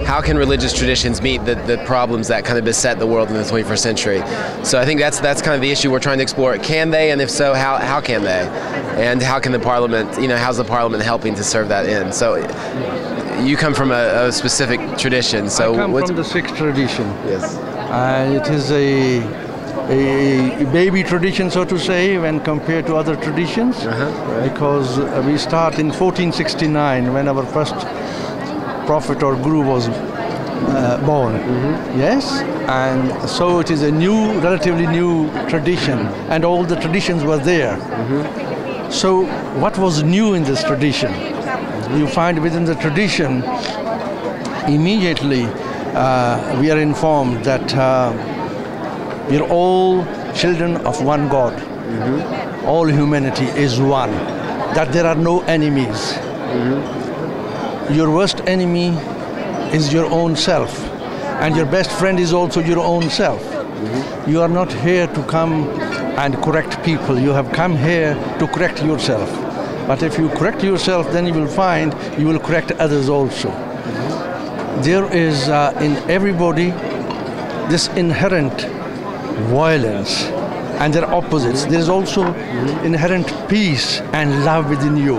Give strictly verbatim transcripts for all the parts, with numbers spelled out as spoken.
how can religious traditions meet the, the problems that kind of beset the world in the twenty-first century? So I think that's that's kind of the issue we're trying to explore. Can they, and if so, how how can they? And how can the parliament, you know, how's the parliament helping to serve that end? So you come from a, a specific tradition. So I come what's, from the Sikh tradition. Yes. Uh, it is a, a baby tradition, so to say, when compared to other traditions, uh-huh, right. because we start in fourteen sixty-nine when our first prophet or guru was uh, born. Mm-hmm. Yes, and so it is a new, relatively new tradition, and all the traditions were there. Mm-hmm. So what was new in this tradition? You find within the tradition, immediately uh, we are informed that uh, we are all children of one God. Mm-hmm. All humanity is one. That there are no enemies. Mm-hmm. Your worst enemy is your own self, and your best friend is also your own self. Mm-hmm. You are not here to come and correct people. You have come here to correct yourself. But if you correct yourself, then you will find you will correct others also. Mm-hmm. There is uh, in everybody this inherent violence, and their opposites. There is also mm-hmm. inherent peace and love within you.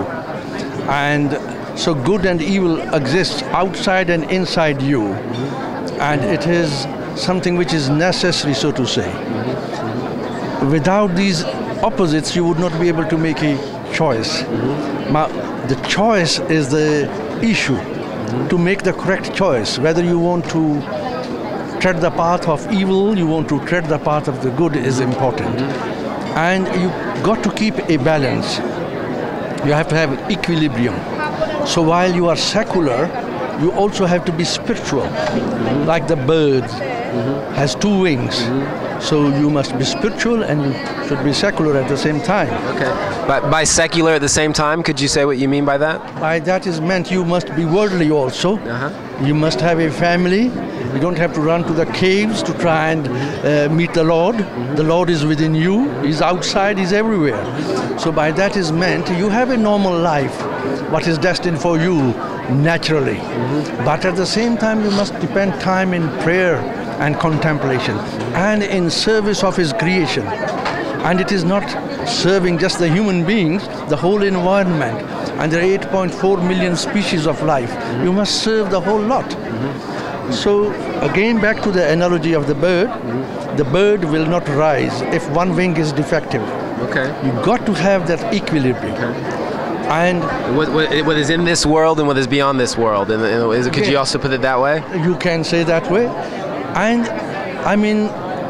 And so good and evil exists outside and inside you. Mm-hmm. And it is something which is necessary, so to say. Mm-hmm. Without these opposites, you would not be able to make a choice. Mm-hmm. Now, the choice is the issue, mm-hmm. to make the correct choice, whether you want to tread the path of evil, you want to tread the path of the good is important. Mm-hmm. And you got to keep a balance. You have to have equilibrium. So while you are secular, you also have to be spiritual. Mm-hmm. Like the bird mm-hmm. has two wings. Mm-hmm. So you must be spiritual and you should be secular at the same time. Okay. But by secular at the same time, could you say what you mean by that? By that is meant you must be worldly also. Uh-huh. You must have a family. You don't have to run to the caves to try and uh, meet the Lord. Mm-hmm. The Lord is within you. He's outside. He's everywhere. So by that is meant you have a normal life, what is destined for you naturally. Mm-hmm. But at the same time you must spend time in prayer and contemplation and in service of His creation. And it is not serving just the human beings, the whole environment. And there are eight point four million species of life. Mm-hmm. You must serve the whole lot. Mm-hmm. So again back to the analogy of the bird, mm-hmm. the bird will not rise if one wing is defective. Okay. You've got to have that equilibrium. Okay. And what, what, what is in this world and what is beyond this world? And, and is it, could okay. you also put it that way? You can say that way. And I mean,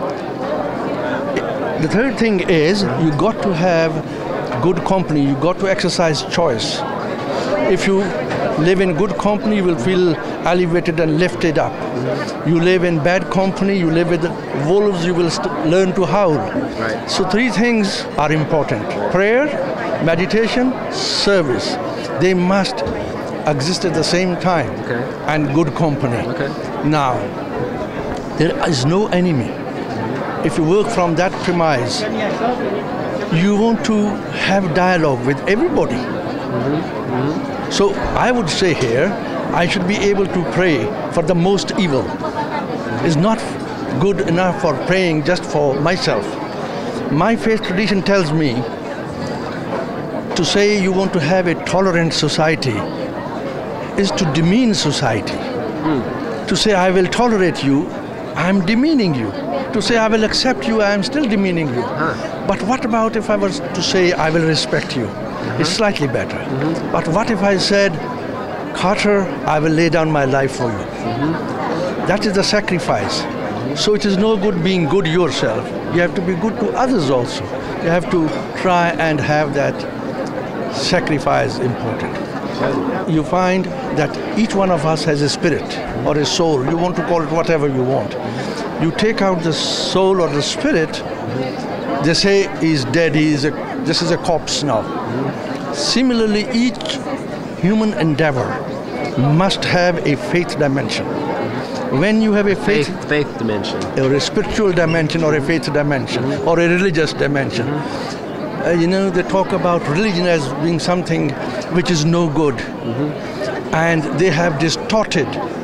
the third thing is you got to have good company. You got to exercise choice. If you live in good company, you will feel elevated and lifted up. You live in bad company, you live with wolves, you will st- learn to howl. Right. So three things are important: prayer, meditation, service. They must exist at the same time. Okay. And good company. Okay. Now, there is no enemy. If you work from that premise, you want to have dialogue with everybody. Mm-hmm. Mm-hmm. So I would say here, I should be able to pray for the most evil. Mm-hmm. It's not good enough for praying just for myself. My faith tradition tells me to say you want to have a tolerant society is to demean society. Mm. To say I will tolerate you, I'm demeaning you. To say I will accept you, I am still demeaning you. Huh. But what about if I was to say I will respect you? Mm-hmm. It's slightly better. Mm-hmm. But what if I said, Carter, I will lay down my life for you? Mm-hmm. That is the sacrifice. Mm-hmm. So it is no good being good yourself. You have to be good to others also. You have to try and have that sacrifice important. You find that each one of us has a spirit or a soul. You want to call it whatever you want. You take out the soul or the spirit, they say he's dead, he is a, this is a corpse now. Similarly, each human endeavor must have a faith dimension. When you have a faith, faith, faith dimension, or a spiritual dimension, or a faith dimension, mm-hmm. or a religious dimension, mm-hmm. uh, you know, they talk about religion as being something which is no good. Mm-hmm. And they have distorted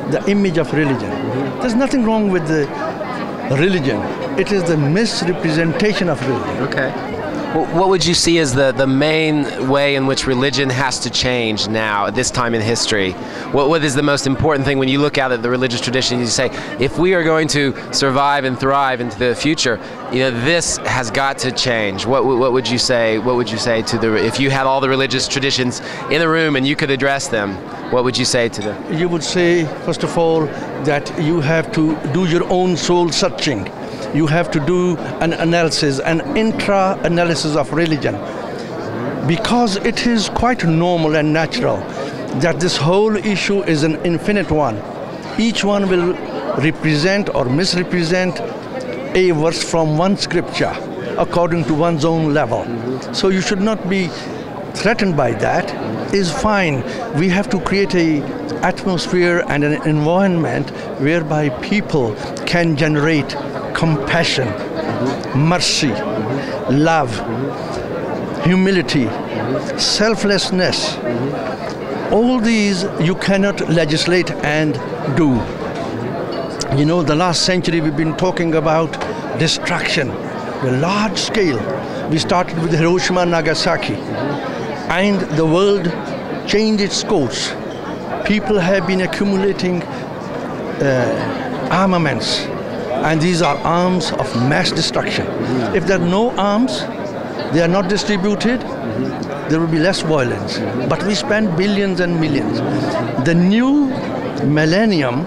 the image of religion. Mm-hmm. There's nothing wrong with the religion. It is the misrepresentation of religion. Okay. Well, what would you see as the, the main way in which religion has to change now at this time in history? What, what is the most important thing when you look out at the religious tradition? You say, if we are going to survive and thrive into the future, you know, this has got to change. What, what would you say? What would you say to the if you had all the religious traditions in a room and you could address them? What would you say to them? You would say, first of all, that you have to do your own soul searching. You have to do an analysis, an intra-analysis of religion, because it is quite normal and natural that this whole issue is an infinite one. Each one will represent or misrepresent a verse from one scripture according to one's own level. Mm-hmm. So you should not be threatened by that. Is fine. We have to create a atmosphere and an environment whereby people can generate compassion, mm-hmm. mercy, mm-hmm. love, mm-hmm. humility, mm-hmm. selflessness. Mm-hmm. All these you cannot legislate and do. You know, the last century we've been talking about destruction, the large scale. We started with Hiroshima and Nagasaki, mm-hmm. and the world changed its course. People have been accumulating uh, armaments, and these are arms of mass destruction. Mm-hmm. If there are no arms, they are not distributed, mm-hmm. there will be less violence. Mm-hmm. But we spend billions and millions. The new millennium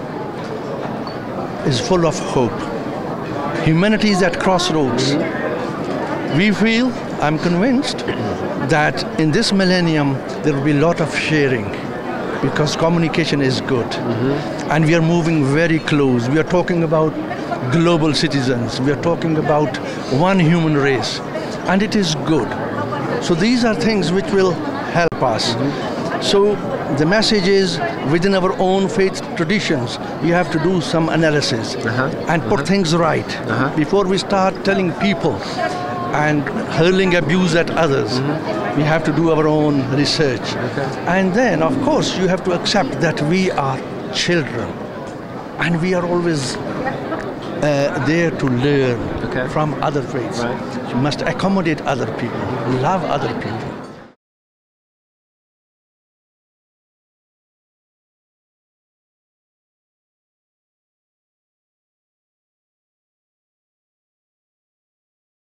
is full of hope. Humanity is at crossroads. Mm-hmm. We feel, I'm convinced, that in this millennium there will be a lot of sharing, because communication is good. Mm-hmm. And we are moving very close. We are talking about global citizens. We are talking about one human race, and it is good. So these are things which will help us. Mm-hmm. So the message is, within our own faith traditions, we have to do some analysis uh-huh. and put uh-huh. things right uh-huh. before we start telling people and hurling abuse at others. Mm-hmm. We have to do our own research. Okay. And then, of course, you have to accept that we are children, and we are always uh, there to learn okay. from other faiths. Right. You must accommodate other people, love other people.